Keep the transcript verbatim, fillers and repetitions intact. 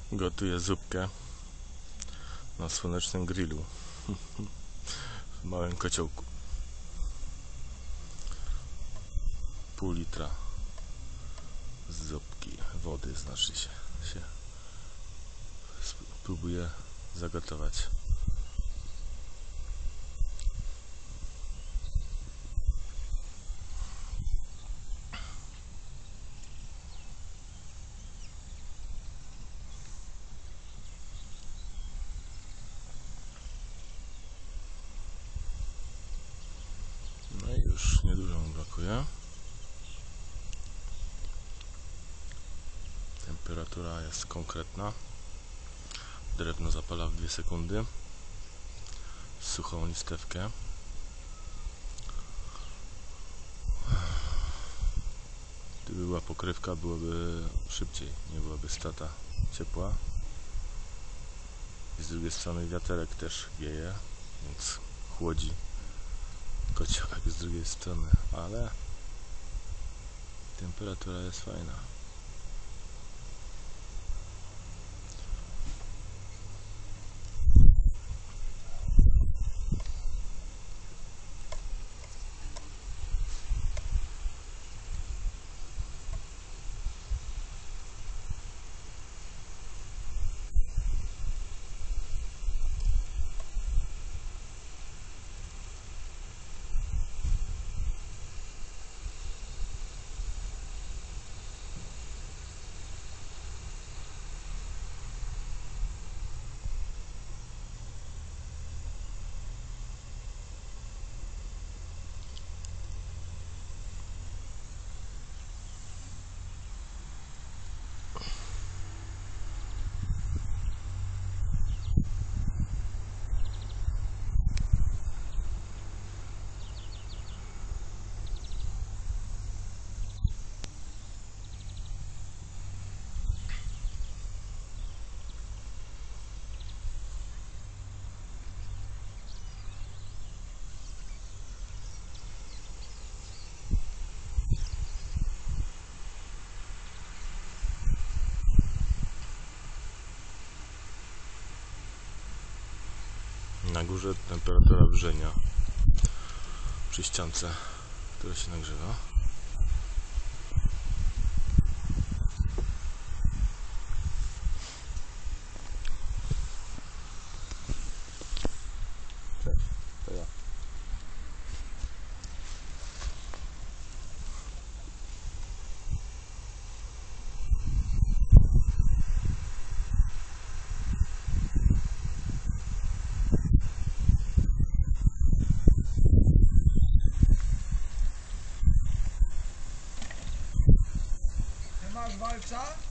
Gotuję zupkę na słonecznym grillu w małym kociołku. Pół litra zupki, wody znaczy się, się. Spróbuję zagotować. No i już niedużo mu brakuje. Temperatura jest konkretna. Drewno zapala w dwie sekundy. Suchą listewkę. Gdyby była pokrywka, byłoby szybciej, nie byłaby strata ciepła. I z drugiej strony wiaterek też wieje, więc chłodzi kociołek z drugiej strony, ale temperatura jest fajna. Na górze temperatura wrzenia przy ściance, która się nagrzewa. Cześć, to ja. Masz walca?